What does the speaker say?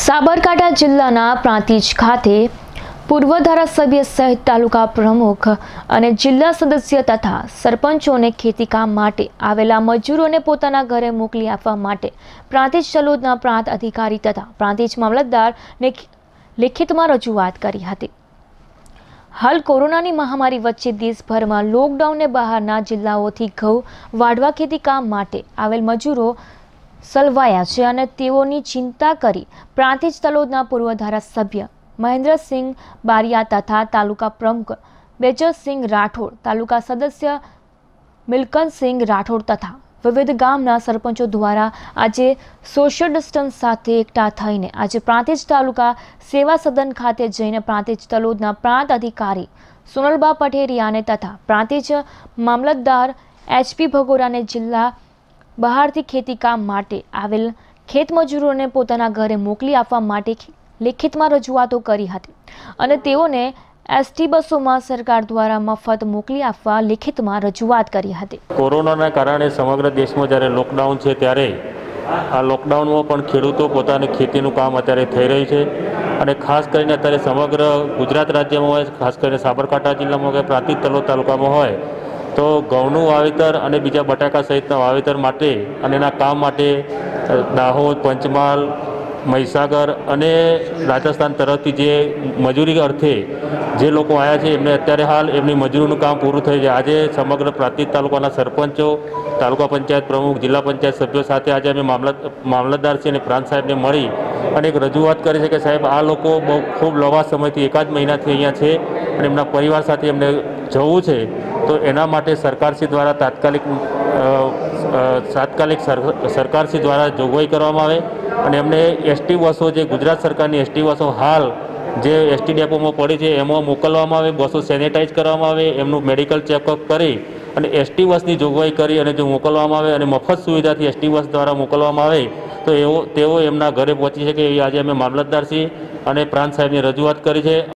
સાબરકાંઠા જિલ્લાના પ્રાંતિજ ખાતે પૂર્વ ધારાસભ્ય સહિત તાલુકા પ્રમુખ અને જિલ્લા સદસ્ય તથા સરપંચોને ખેતીકામ માટે આવેલા મજૂરોને પોતાના ઘરે મોકલી આપવા માટે પ્રાંતિજ તલોદના પ્રાંત અધિકારી તથા પ્રાંતિજ મામલતદારને લેખિતમાં રજૂઆત કરી હતી। હાલ કોરોનાની મહામારી વચ્ચે દેશભરમાં લોકડાઉનને બહારના જિલ્લાઓથી ઘઉં વાઢવા ખેતીકામ માટે આવેલ મજૂરો સલવાયા છે અને તેઓની ચિંતા કરી પ્રાંતિજ તલોદના પૂર્વ ધારાસભ્ય મહેન્દ્રસિંહ બારિયા તથા તાલુકા પ્રમુખ બેજરસિંહ રાઠોડ, તાલુકા સદસ્ય મિલકતસિંહ રાઠોડ તથા વિવિધ ગામના સરપંચો દ્વારા આજે સોશિયલ ડિસ્ટન્સ સાથે એકઠા થઈને આજે પ્રાંતિજ તાલુકા સેવા સદન ખાતે જઈને પ્રાંતિજ તલોદના પ્રાંત અધિકારી સોનલબા પટેરિયાને તથા પ્રાંતિજ મામલતદાર HP ભગોરાને જિલ્લા બહારથી ખેતીકામ માટે આવેલ ખેતમજૂરોને પોતાના ઘરે મોકલી આપવા માટે લેખિતમાં રજૂઆતો કરી હતી અને તેઓને ST બસોમાં સરકાર દ્વારા મફત મોકલી આપવા લેખિતમાં રજૂઆત કરી હતી। કોરોનાના કારણે સમગ્ર દેશમાં જ્યારે લોકડાઉન છે ત્યારે આ લોકડાઉનમાં પણ ખેડૂતો પોતાની ખેતીનું કામ અત્યારે થઈ રહ્યું છે અને ખાસ કરીને અત્યારે સમગ્ર ગુજરાત રાજ્યમાં હોય, ખાસ કરીને સાબરકાંઠા જિલ્લામાં હોય, પ્રાંતિજ તલોદ તાલુકામાં હોય તો ઘઉંનું વાવેતર અને બીજા બટાકા સહિતના વાવેતર માટે અને એના કામ માટે દાહોદ, પંચમહાલ, મહીસાગર અને રાજસ્થાન તરફથી જે મજૂરી અર્થે જે લોકો આવ્યા છે એમને અત્યારે હાલ એમની મજૂરીનું કામ પૂરું થઈ જાય। આજે સમગ્ર પ્રાંતિજ તાલુકાના સરપંચો, તાલુકા પંચાયત પ્રમુખ, જિલ્લા પંચાયત સભ્યો સાથે આજે અમે મામલતદાર છે અને પ્રાંત સાહેબને મળી અને એક રજૂઆત કરી છે કે સાહેબ આ લોકો બહુ ખૂબ લાંબા સમયથી એકાદ મહિનાથી અહીંયા છે અને એમના પરિવાર સાથે એમને જવું છે તો એના માટે સરકારશ્રી દ્વારા તાત્કાલિક સરકારશ્રી દ્વારા જોગવાઈ કરવામાં આવે અને એમને ST બસો જે ગુજરાત સરકારની ST બસો હાલ જે ST ડેપોમાં પડી છે એમાં મોકલવામાં આવે, બસો સેનેટાઈઝ કરવામાં આવે, એમનું મેડિકલ ચેકઅપ કરી અને ST બસની જોગવાઈ કરી અને જો મોકલવામાં આવે અને મફત સુવિધાથી ST બસ દ્વારા મોકલવામાં આવે તો તેઓ એમના ઘરે પહોંચી શકે એ આજે અમે મામલતદારશ્રી અને પ્રાંત સાહેબની રજૂઆત કરી છે।